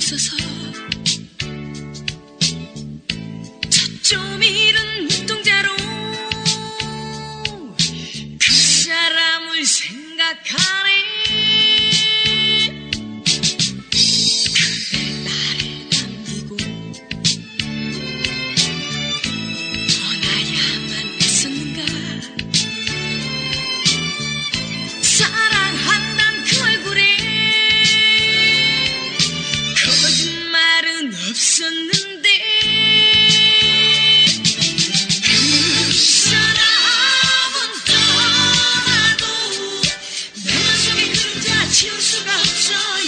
서서 좀 잃은 눈동자로 그 사람을 생각하네. 그대 나를 남기고 떠나야만 했었는가. 사랑한단 그 얼굴에 거짓말은 없었는데 그 사람은 떠나도 내 맘속에 그림자 지울 수가 없어요.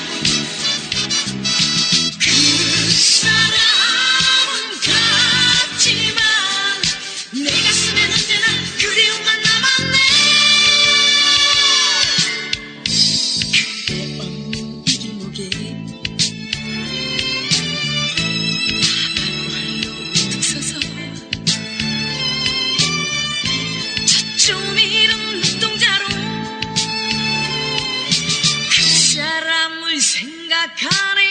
그 사람은 갔지만 내 가슴엔 언제나 그리움만 남았네. 그대 없는 이 길목에 좀 잃은 눈동자로 그 사람을 생각하네.